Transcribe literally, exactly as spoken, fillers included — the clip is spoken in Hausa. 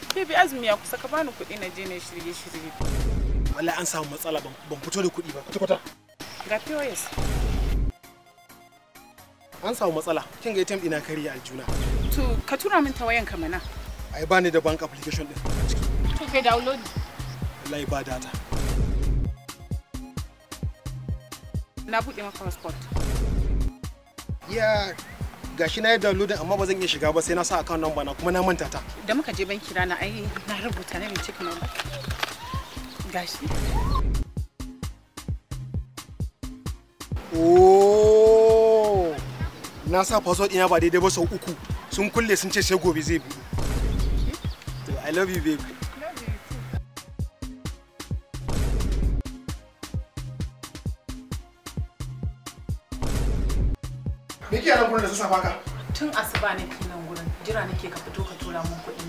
Baby azumi ya kusa ka bani kuɗi na je na shirye shirye. Wallahi an samu matsala ban fito da kuɗi ba kwata-kwata. Ga P O S. An samu matsala. Kin ga A T M ina kariya aljuna. To ka tura min ta wayan ka mana. Ai ba ni da bank application din a ciki. To kai download. Wallahi ba data. Na buɗe maka passport. Ya gashi na yi downloading amma ba zan iya shiga ba sai na sa account number na kuma na manta ta. Da muka je banki rana ai na rubuta na mai cikin number. Gashi. Oh! Na sa password ina ba daidai ba sau uku. Sun kulle sun ce sai gobe zai buɗe. I love you baby. Me ke nan gurin da sassafa ka? Tun asuba nake nan gurin. Jira nake ka fito ka tura mun kuɗi.